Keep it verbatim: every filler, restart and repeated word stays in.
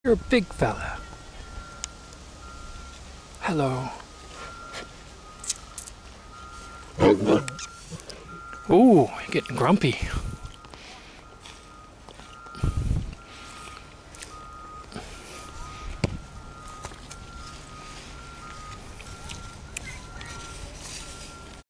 You're a big fella. Hello. Ooh, you're getting grumpy.